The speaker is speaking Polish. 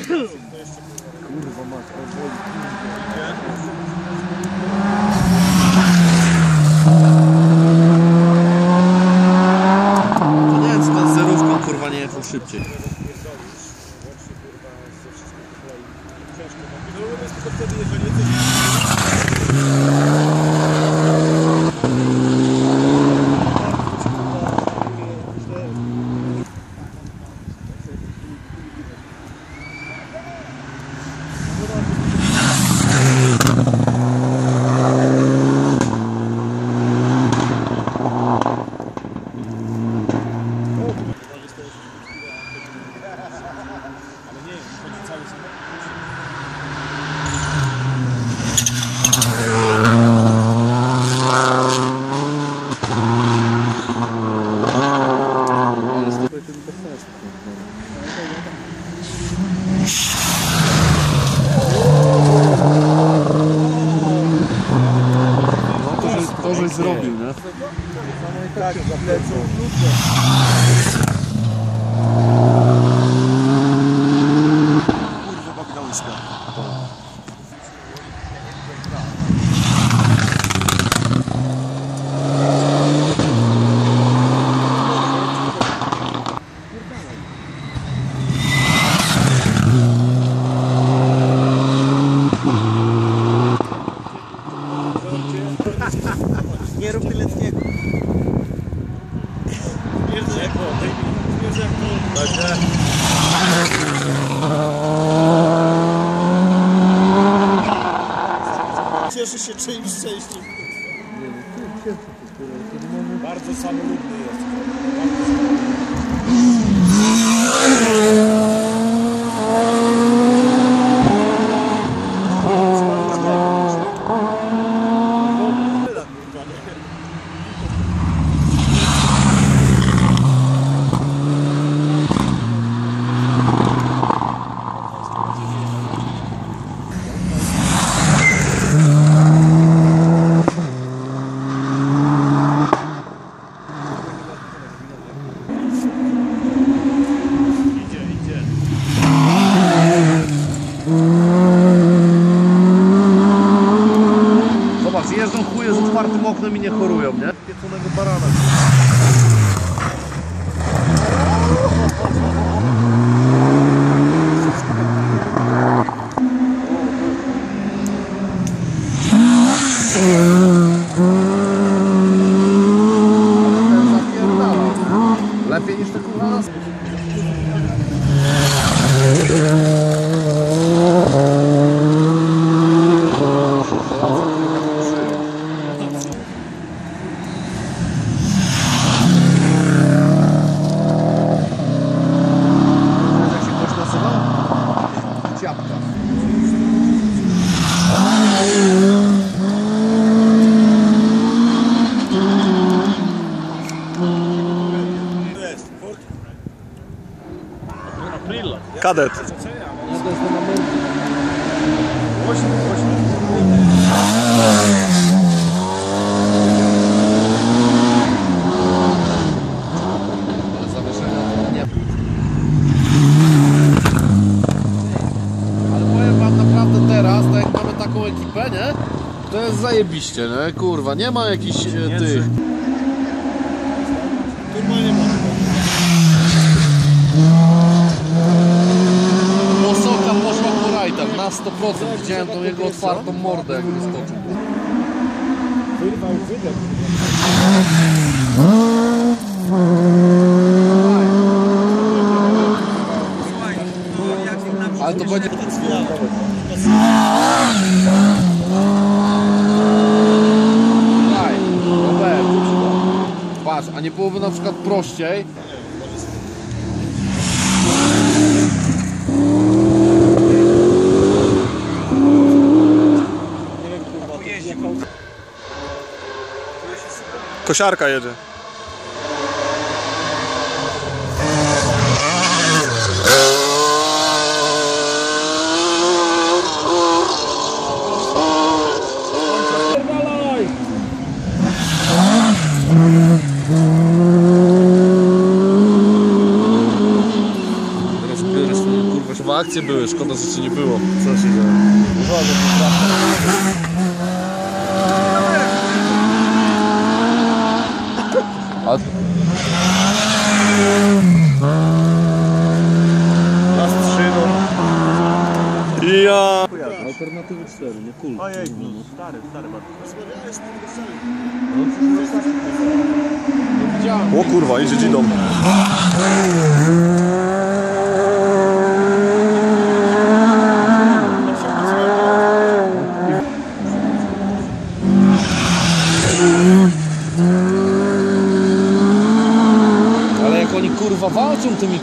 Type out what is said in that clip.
Kurwa matka, to nie wiem, czy to z zerówką kurwa nie jechał szybciej. To żeś zrobił, nie? tak, za plecą. Kurwa Bagdałyska. Nie rób tyle cniegu. Wiesz jak to. Także. Cieszy się czyimś szczęściem. Bardzo samolubny jest. Zobacz, jeżdżą chuje z otwartym oknem i nie chorują, nie? Pieconego barana. Lepiej niż te kurwa nas. Jak się ktoś nazywa? Ciapka. Kadet. Ale powiem wam naprawdę teraz, tak jak mamy taką ekipę, nie? To jest zajebiście, nie? Kurwa, nie ma jakichś tych... Mosoka poszła po rajdach na 100%. Widziałem tą jego otwartą mordę, jak wyskoczył. Wyrwał wydech. Ale to będzie... Daj, Robert, patrz, a nie byłoby na przykład prościej? Kosiarka jedzie. kurwa, akcje były, szkoda, że cię nie było. Co się dzieje? A... Na strzyną. Ja. Alternatywy 4, nie kul. Ojej, stary bardzo. No widziałem. O kurwa, idzie dzidą.